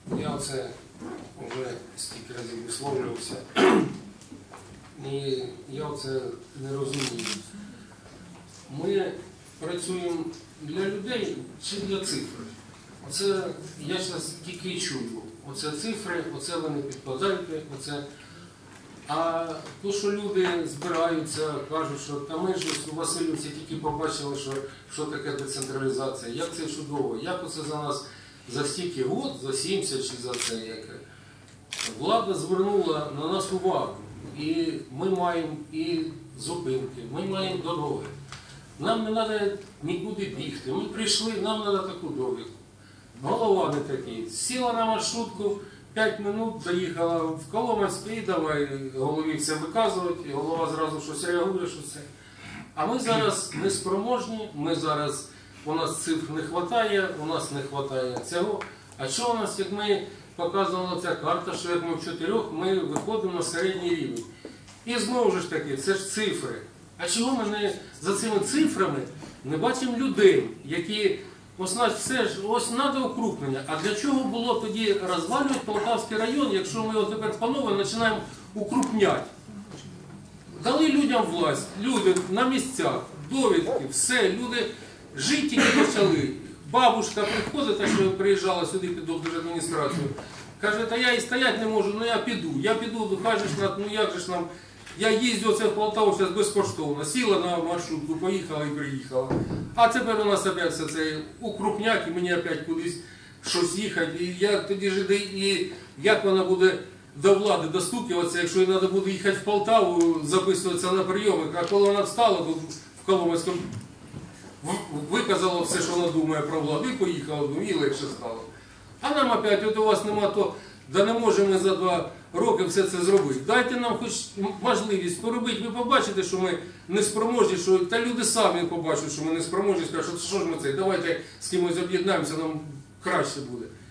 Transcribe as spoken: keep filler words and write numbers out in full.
Я оце вже стільки разів висловлювався, і я оце не розумію. Ми працюємо для людей чи для цифр? Оце я зараз тільки чую. Оце цифри, оце ви не підкладаєте, оце. А то, що люди збираються, кажуть, що та ми ж у Васильівці тільки побачили, що, що таке децентралізація, як це чудово, як оце за нас за стільки год, за сімдесят чи за це яке. Влада звернула на нас увагу. І ми маємо і зупинки, ми маємо дороги. Нам не треба нікуди бігти. Ми прийшли, нам треба таку довідку. Голова не такий. Сіла на маршрутку, п'ять минут доїхала в Коломийськ і давай голові все виказувати. І голова зразу щось реагує, що це. А ми зараз неспроможні, ми зараз, у нас цифр не вистачає, у нас не вистачає цього. А що у нас, як ми показувала ця карта, що як ми в чотирьох, ми виходимо на середній рівень. І знову ж таки, це ж цифри. А чого ми не, за цими цифрами не бачимо людей, які, ось нас все ж, ось треба укрупнення. А для чого було тоді розвалювати Полтавський район, якщо ми його тепер панове починаємо укрупняти? Дали людям власть, люди на місцях, довідки, все, люди жити тільки почали. Бабушка приходить, та що приїжджала сюди під облдержадміністрацію, каже, та я і стояти не можу, ну я піду. Я піду, кажеш, ну як же ж нам, я їздю оце в Полтаву зараз безкоштовно, сіла на маршрутку, поїхала і приїхала. А тепер у нас опять все це укрупняк, і мені опять кудись щось їхати. І я тоді ж, і як вона буде до влади достукуватися, якщо їй треба буде їхати в Полтаву, записуватися на прийоми, а коли вона встала тут в Коломийському, виказала все, що вона думає про владу, і поїхала, і легше стало. А нам опять, от у вас нема то, да не можемо за два роки все це зробити. Дайте нам хоч можливість поробити, ви побачите, що ми не спроможні, що та люди самі побачать, що ми не спроможні, скажуть, що ж ми це, давайте з кимось об'єднаємося, нам краще буде.